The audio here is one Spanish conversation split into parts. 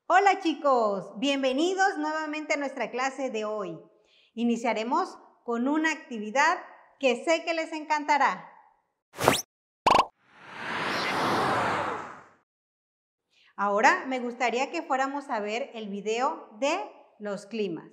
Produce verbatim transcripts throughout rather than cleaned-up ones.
Hola chicos, bienvenidos nuevamente a nuestra clase de hoy. Iniciaremos con una actividad que sé que les encantará. Ahora me gustaría que fuéramos a ver el video de los climas.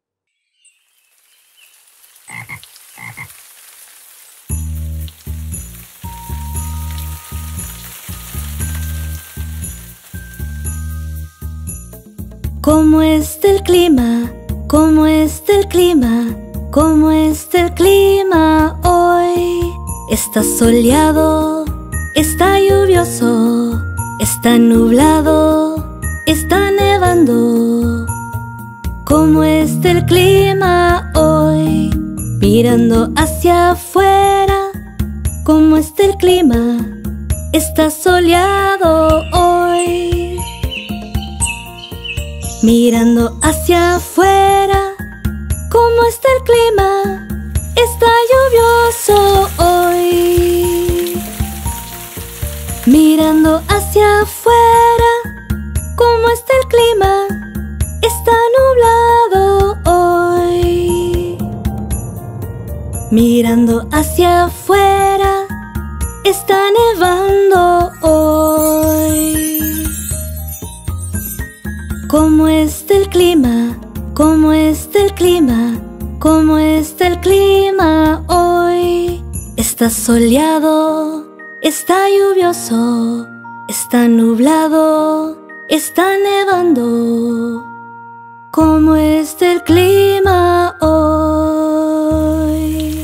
¿Cómo está el clima? ¿Cómo está el clima? ¿Cómo está el clima hoy? Está soleado, está lluvioso, está nublado, está nevando. ¿Cómo está el clima hoy? Mirando hacia afuera, ¿cómo está el clima? Está soleado hoy. Mirando hacia afuera, ¿cómo está el clima? Está lluvioso hoy. Mirando hacia afuera, ¿cómo está el clima? Está nublado hoy. Mirando hacia afuera, está nevando hoy. ¿Cómo está el clima? ¿Cómo está el clima? ¿Cómo está el clima hoy? Está soleado, está lluvioso, está nublado, está nevando. ¿Cómo está el clima hoy?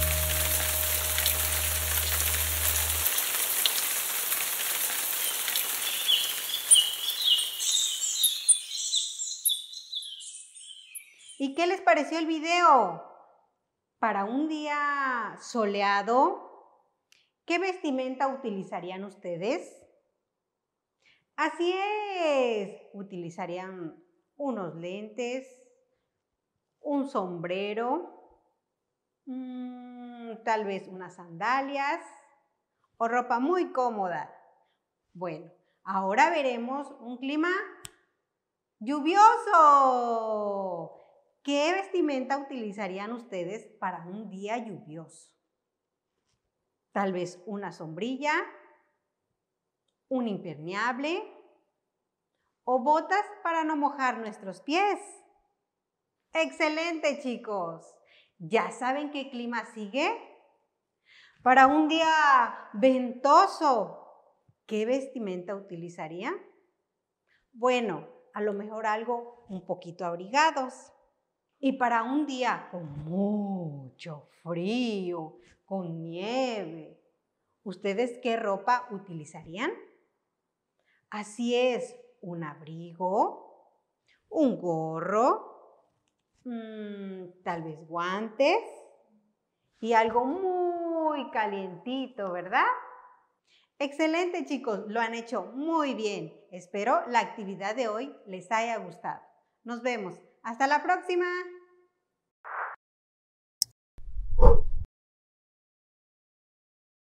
¿Y qué les pareció el video? Para un día soleado, ¿qué vestimenta utilizarían ustedes? Así es, utilizarían unos lentes, un sombrero, mmm, tal vez unas sandalias o ropa muy cómoda. Bueno, ahora veremos un clima lluvioso. ¿Qué vestimenta utilizarían ustedes para un día lluvioso? Tal vez una sombrilla, un impermeable o botas para no mojar nuestros pies. ¡Excelente, chicos! ¿Ya saben qué clima sigue? Para un día ventoso, ¿qué vestimenta utilizarían? Bueno, a lo mejor algo un poquito abrigados. Y para un día con mucho frío, con nieve, ¿ustedes qué ropa utilizarían? Así es, un abrigo, un gorro, mmm, tal vez guantes y algo muy calientito, ¿verdad? Excelente, chicos, lo han hecho muy bien. Espero la actividad de hoy les haya gustado. Nos vemos. ¡Hasta la próxima!